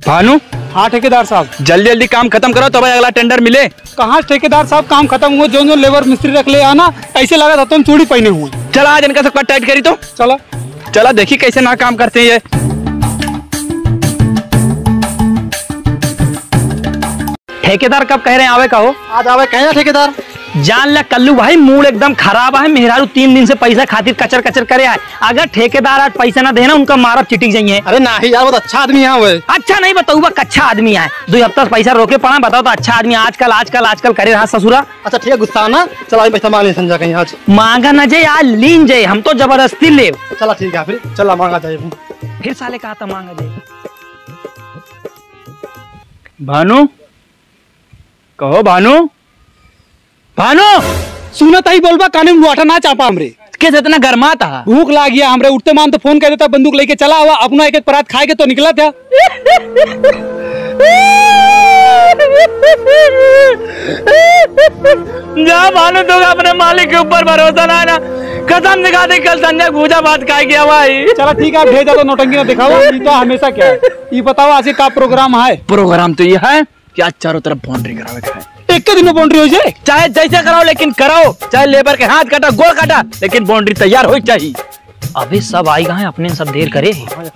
भानु। हाँ ठेकेदार साहब, जल्दी जल्दी काम खत्म करो तो भाई अगला टेंडर मिले। कहाँ ठेकेदार साहब काम खत्म हुआ, जो लेबर मिस्त्री रख ले आना, ऐसे लगा था तुम चूड़ी पहने हुए। चला आज इनका सब टाइट करी तो चला चला देखी कैसे ना काम करते हैं ये। ठेकेदार कब कह रहे हैं आवे का हो? आज आवे कहे ठेकेदार। जान ले कल्लू भाई मूड एकदम खराब है। मेहरारू 3 दिन से पैसा खातिर कचर कचर करे है। अगर ठेकेदार आज पैसा ना देना उनका मारा चिटिक जाइए। अरे नहीं यार, बहुत अच्छा आदमी है वो। अच्छा नहीं बताऊ अच्छा आदमी है। 2 हफ्ता से पैसा रोके पड़ा, बताओ तो अच्छा आदमी आजकल आजकल आजकल करे रहा ससुरा। अच्छा ठीक है, गुस्सा ना, चला पैसा मांगने संजा कहीं आज। मांगा ना जे यार, लीन जे, हम तो जबरदस्ती ले। चला ठीक है, फिर चला मांगा जाए। फिर साले कहा था मांगा जे। भानु कहो, भानु भानु सुना ताई बोलबा काने में वाटा ना चापा हमरे। कैसे इतना गर्मा था? भूख लाग गया हमरे, उठते मान तो फोन कर देता, बंदूक लेके चला हुआ अपना एक एक परात खाए के तो निकला था। जा भानु, तो अपने मालिक के ऊपर भरोसा ना है ना। कसम दिखा दे कल संजय भूजा बात खा गया भाई। चला ठीक है, भेजा तो नौटंकी ना दिखाओ। ये तो हमेशा क्या है, ये बताओ आज का प्रोग्राम है? प्रोग्राम तो ये है कि आज चारों तरफ बाउंड्री करावे का है। एक के दिन में बाउंड्री हो जाए, चाहे जैसे कराओ लेकिन कराओ। चाहे लेबर के हाथ काटा गोड़ काटा, लेकिन बाउंड्री तैयार हो चाहिए। अभी सब आएगा है, अपने सब देर करे।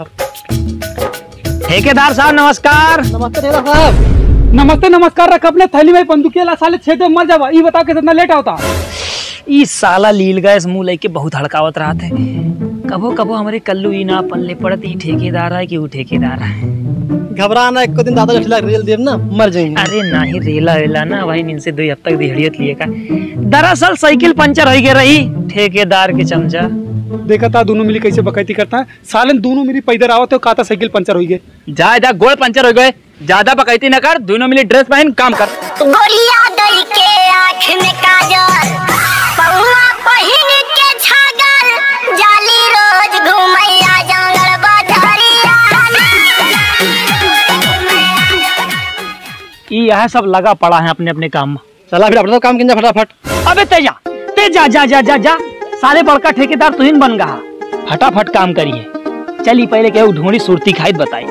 ठेकेदार साहब नमस्कार। नमस्ते ठेकेदार साहब। नमस्ते नमस्कार। रख अपने थैली में बंदूकी ला, साले छेद मर जावा। ये बताओ कितना लेट होता? ई साला लील गए मुंह लेके बहुत हड़कावत रहा थे। कबो कबो हमारे कल्लू ई ना पल्ले पड़त, ई ठेकेदार है कि वो ठेकेदार है। घबराना, एक दिन दादा जठिला रेल देव ना मर जाएंगे। अरे नहीं रेला वेला ना भाई, इन से 2 हफ्ता दिहड़ियत लिए का। दरअसल साइकिल पंचर हो गई रही, ठेकेदार के चमचा देखा था दोनों मिली कैसे बकैती करता है। साले दोनों मिली पैदल आवत हो, कहता साइकिल पंचर हो गई। जा गोड़ पंचर हो गए, ज्यादा बकैती न कर। दोनों मिली ड्रेस पहन काम कर। गोलियां दई के आँख में काजल, पौआ पहिन के छागल, जाली रोज घुमैया जंगल बाजारिया। यह सब लगा पड़ा है अपने अपने काम में। चला फिर अपना काम किंजा फटाफट। अबे ते जा साले बड़का ठेकेदार तुहिन बन गया। फटाफट काम करिए। चलिए पहले क्या ढूंढी सुरती खाइत बताई।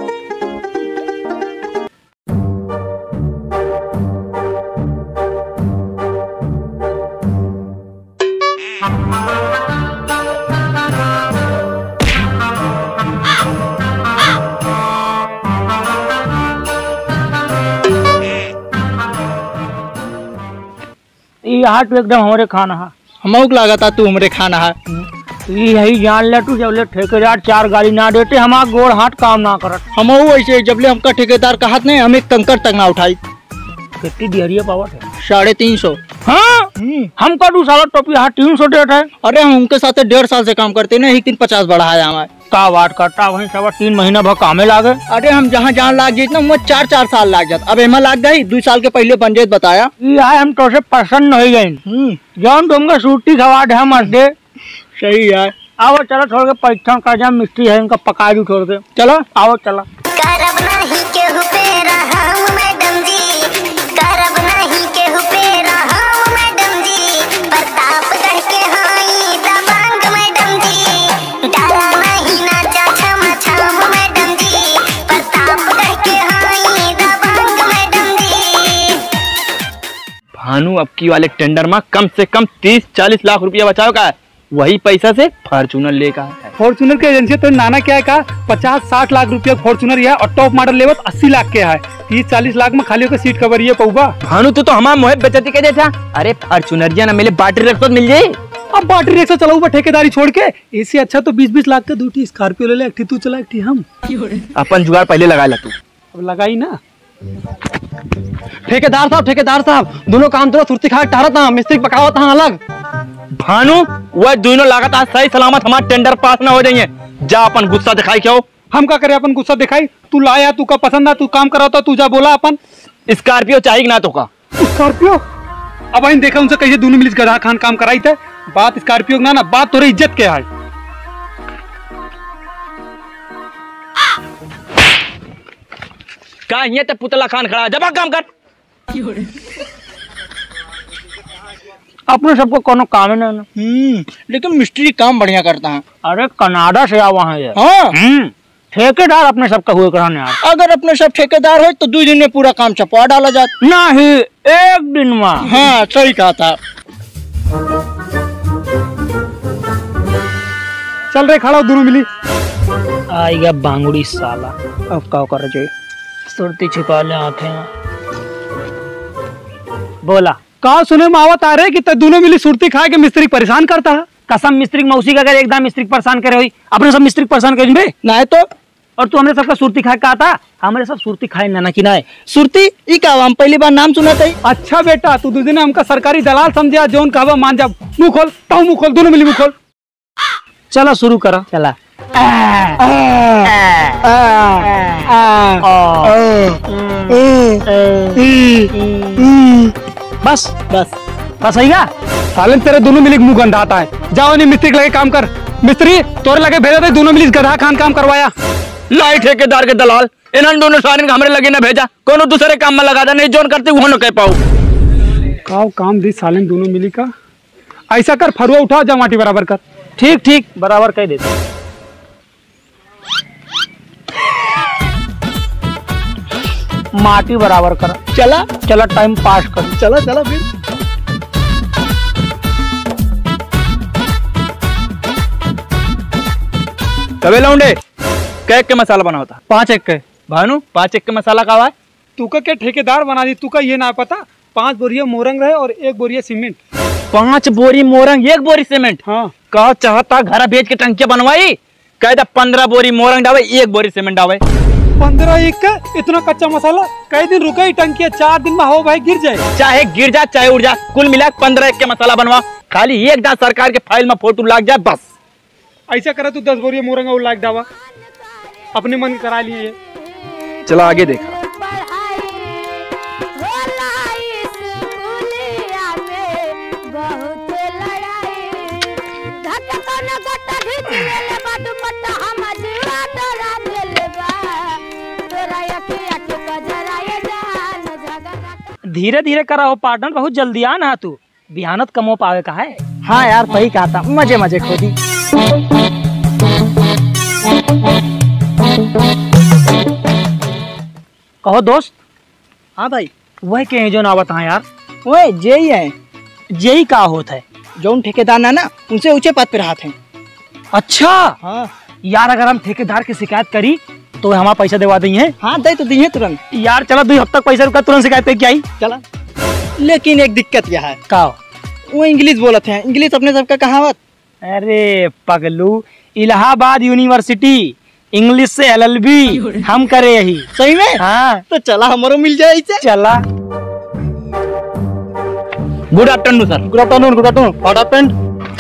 यहाँ तो एकदम हमारे खाना है। हमको लगा था तू हमारे खाना है। यही जान ले तू, जब ले ठेकेदार 4 गाड़ी ना देते हमारा गोड़ हाथ काम ना करत। हम वैसे जब ले हमका ठेकेदार का हाथ नहीं, हमें कंकर तक ना उठाई। कितनी दिहरिया पावत है? 350। हाँ हमका 2 साल टोपी हाथ 300 देता है। अरे हम उनके साथ 1.5 साल से काम करते ना, 1 दिन 50 बढ़ा है हमारे। का बात करता वही 3 महीना भर कामे लागे। अरे हम जहाँ जहाँ लाग जाए ना, वो 4 साल लाग जाता। अब एमा लाग गई 2 साल के पहले पंचायत बताया। हम तो से पसंद हो गई। जौन तुमको सूटी खवा दे मत दे। सही है। आओ चलो छोड़ के परीक्षण कर जा, मिस्त्री है इनका पका दू छोड़ के। चलो आओ चलो। करब नहीं केहू पे रहम मैडम जी, करब नहीं केहू पे रहम मैडम जी, प्रताप कह के हाई दबंग मैडम जी, डरा नहीं नाचा छम छम मैडम जी, प्रताप कह के हाई दबंग मैडम जी। भानु अब की वाले टेंडर में कम से कम 30-40 लाख रुपया बचाओ का। वही पैसा से फॉर्चूनर लेगा। फॉर्चूनर के एजेंसी तो नाना क्या है का 50-60 लाख रुपया फॉर्चूनर है, और टॉप मॉडल लेवत 80 लाख के है। 30-40 लाख में खाली होकर सीट कवर ये पौबा। भानु तो हमारा मोहित बेचती के था। अरे फॉर्चूनर ना मिले बैटरी रिक्शा मिल जाए। अब बैटरी रिक्शा चलाऊ ठेकेदारी छोड़ के, इससे अच्छा तो 20-20 लाख का 2 स्कॉर्पियो ले ले। एक तू चला, एक हम। अपन जुगाड़ पहले लगा ला तू। अब लगाई ना। ठेकेदार साहब दोनों काम तो सुरती खा टारा था, मिस्त्री पकावा था अलग। भानु वह दोनों लागत आज सही सलामत हमारा टेंडर पास ना हो जाइए। जा अपन गुस्सा दिखाई क्यों? हम क्या करे अपन गुस्सा दिखाई? तू लाया, तू का पसंद है, तू काम कराता, तू जा बोला अपन। स्कॉर्पियो चाहिए ना तो का? स्कॉर्पियो अब इन देखा उनसे कैसे दोनों मिल गधा खान काम कराई थे। बात स्कॉर्पियो ना बात तोरे इज्जत के है। का ये पुतला खान खड़ा है, जब काम कर। अपने सबको कोनो काम है ना। लेकिन मिस्त्री काम बढ़िया करता है। अरे कनाडा से आवा है ये। हाँ ठेकेदार अपने सबका हुए कराने यार। अगर अपने सब ठेकेदार हो तो 2 दिन में पूरा काम चपा डाला जाता। नहीं, एक दिन में। हाँ सही कहा था। चल रहे खड़ा हो दोनों मिली। आएगा बांगुड़ी साला। अब क्या कर रहे? सुरती छिपा ले आंखें। बोला कहा सुने में आवत आ रहे कि दोनों मिली सुरती खा के मिस्त्री परेशान करता है। कसम मिस्त्री की मौसी का अगर एकदम मिस्त्री को परेशान करे हुई अपने सब मिस्त्री को परेशान करें बे। ना तो और तू हमने सबका सुरती खा कहा था, हमारे सब सुरती खाए ना कि ना है। सुरती ई का हम पहली बार नाम सुना था। अच्छा बेटा तू दूसरे ने हमका सरकारी दलाल समझा, जोन कहवा मान जा। मुंह खोल, ताऊ मुंह खोल, दोनों मिली मुंह खोल। चलो शुरू करो। चला बस बस बस होगा। सालन तेरे दोनों मिली मुंह गंधाता है। जाओ नहीं मिस्त्री के लगे काम कर। मिस्त्री तोरे लगे भेजा थे, दोनों मिली गधा खान काम करवाया। लाई ठेकेदार के दलाल इन्होंने दोनों सारे हमरे लगे ना भेजा, कोनो दूसरे काम में लगा दे, नहीं जोन करते वो न कह पाऊ। काव काम दी सालन दोनों मिली का। ऐसा कर फरुआ उठा, जा माटी बराबर कर। ठीक ठीक बराबर कह देते। माटी बराबर कर। चला चलो टाइम पास कर। चला चला फिर। कबे लौंडे कैक के मसाला बना होता 5 एक के भानु 5 एक के मसाला का है। तू का क्या ठेकेदार बना दी, तू का ये ना पता। 5 बोरिया मोरंग रहे और 1 बोरिया सीमेंट। 5 बोरी मोरंग 1 बोरी सीमेंट। हाँ कहा चाहता घर भेज के टंकिया बनवाई, कह दा 15 बोरी मोरंग डावे 1 बोरी सीमेंट डावे। 15 एक का इतना कच्चा मसाला कई दिन रुका ही टंकिया, 4 दिन में हो भाई गिर जाए। चाहे गिर जा चाहे उड़ जा, कुल मिला 15 एक के मसाला बनवा। खाली एक दांत सरकार के फाइल में फोटो लाग जाए बस। ऐसा करे तू 10 बोरिया मोरंग और लाख डावा, अपने मन के करा लिए। चला आगे देखा। धीरे धीरे करा हो पार्टनर, बहुत जल्दी आ ना तू, बिहानत कमो पावे का है। हाँ यार सही कहा था, मजे मजे खोदी। कहो दोस्त। हाँ भाई वह के हैं जो नावत हाँ यार। वो जे ही है, जेई का होता है। जो उन ठेकेदार ना उनसे ऊंचे पद पे रहा थे। अच्छा हाँ यार, अगर हम ठेकेदार की शिकायत करी तो हमारा पैसा दिवा देंगे। हाँ दे तो दिए तुरंत। यार चलो 2 हफ्ते तक पैसा रुका, तुरंत शिकायत पे क्या आई। चला लेकिन एक दिक्कत यह है, का वो इंग्लिश बोलते हैं। इंग्लिश अपने सबका कहावत। अरे पगलू, इलाहाबाद यूनिवर्सिटी इंग्लिश से LLB हम करे यही। सही में? हाँ तो चला हमारो मिल जाए इसे। चला। Good afternoon sir. Good afternoon. Good afternoon. What happened?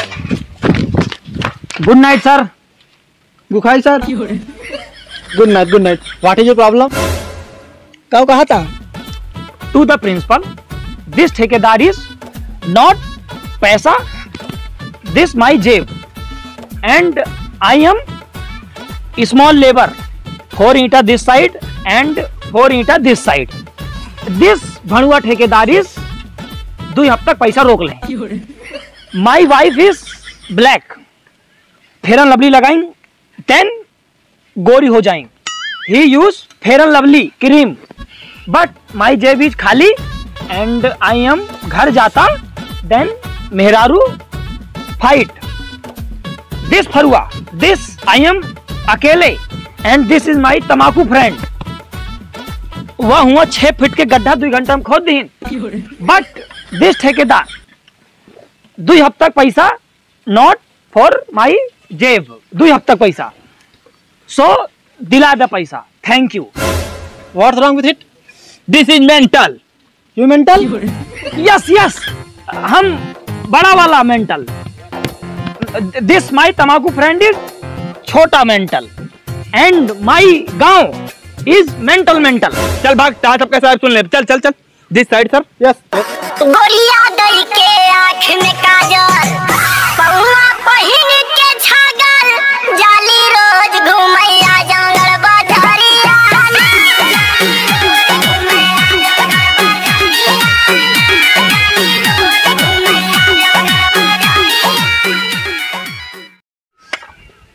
Good night sir. गुखाई sir. Good night. Good night. What is your problem? क्या कहा था? टू द प्रिंसिपल, दिस ठेकेदार इज नॉट पैसा, दिस माई जेब and I am small labour, 4 ईंटा this side and 4 ईंटा this side. This भणुआ ठेकेदार इज 2 हफ्ते तक पैसा रोक ले। My wife is black, fair and lovely लगाई 10 गोरी हो जाएंगे। He use fair and lovely cream, but my जेब इज खाली एंड आई एम घर जाता देन मेहरारू फाइट। दिस फरुआ, दिस आई एम अकेले एंड दिस इज माई तमाकू फ्रेंड। वह हुआ 6 फीट के गड्ढा 2 घंटा में खोद दी, बट दिस ठेकेदार 2 हफ्ते तक पैसा नॉट फॉर माई जेब, 2 हफ्ते तक पैसा। सो दिला दे पैसा, thank you. What's wrong with it? This is mental. You mental? Yes yes, हम बड़ा वाला मेंटल। दिस माई तमाकू फ्रेंड इज छोटा मेंटल एंड माई गांव इज मेंटल। चल भाग, ताज सबका साहब सुन ले। चल चल चल दिस साइड सर। यस। गोलियां दई के आँख में काजल, पौआ पहिन के छागल, जाली रोज घुमैया जंगल बाजारिया।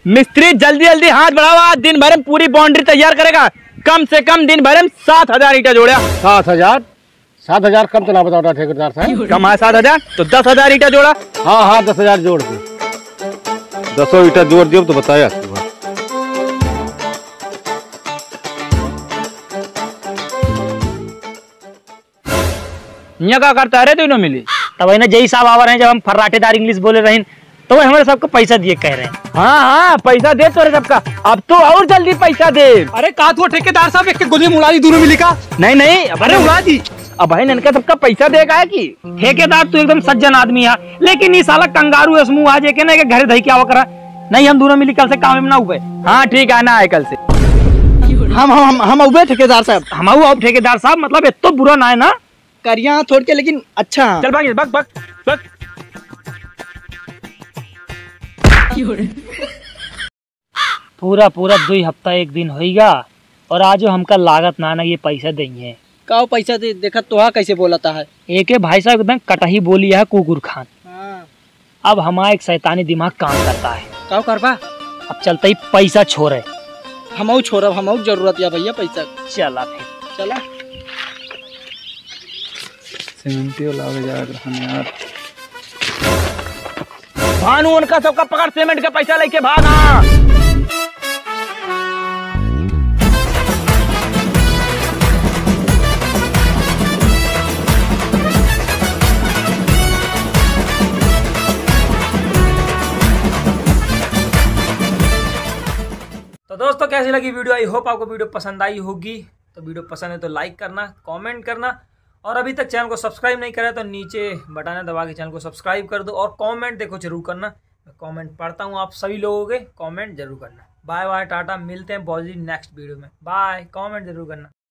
मिस्त्री जल्दी जल्दी हाथ बढ़ाओ, आज दिन भर में पूरी बाउंड्री तैयार करेगा। कम से कम दिन भर में 7,000 ईटा जोड़ा। 7,000 कम तो ना बताओ ठेकेदार साहब। कम है 7,000 तो 10,000 ईटा जोड़ा। हाँ 10,000 जोड़ दो। 10 ईटा जोड़ दियो तो बताया। यहाँ क्या करता है रे तू मिली? तब ना जय साहब आवर हैं, जब हम फर्राटेदार इंग्लिश बोले रहे तो वो हमारे सबको पैसा दिए कह रहे हैं। हाँ पैसा दे तो सबका, अब तो और जल्दी पैसा दे। अरे का तो ठेकेदार साहब एक गोली में उड़ा दी दोनों मिली का। नहीं अरे उड़ा दी। अब भाई इनका सबका पैसा देगा है कि ठेकेदार तो एकदम सज्जन आदमी है, लेकिन ये साला कंगारू है समूह आज के ना के घर धई क्या करा। नहीं हम दोनों मिली कल से काम में ना हुए। हाँ ठीक है ना है कल से। हम उबे ठेकेदार साहब। हम अब ठेकेदार साहब मतलब इतना बुरा ना है ना। करिया थोड़ के लेकिन अच्छा। चल भाग भाग भाग भाग। पूरा 2 हफ्ता 1 दिन होगा और आज हमका लागत ना ये पैसा देंगे। काओ पैसा दे देखा तो कैसे बोलता है। एक भाई साहब एकदम कटही बोली है कुकुर खान। अब हमारा एक शैतानी दिमाग काम करता है। काओ करबा? अब चलते ही पैसा छोड़े। हम छोड़ब, हम जरूरत या भैया पैसा। चला फिर चला। सीमेंटी वाला यार। भानु उनका सबका पकड़, सीमेंट का पैसा लेके भागा। तो दोस्तों कैसी लगी वीडियो? आई होप आपको वीडियो पसंद आई होगी। तो वीडियो पसंद है तो लाइक करना, कमेंट करना, और अभी तक चैनल को सब्सक्राइब नहीं करा तो नीचे बटन है दबा के चैनल को सब्सक्राइब कर दो, और कमेंट देखो जरूर करना। मैं कमेंट पढ़ता हूँ, आप सभी लोगों के कमेंट जरूर करना। बाय बाय टाटा, मिलते हैं बहुत जल्दी नेक्स्ट वीडियो में। बाय, कमेंट जरूर करना।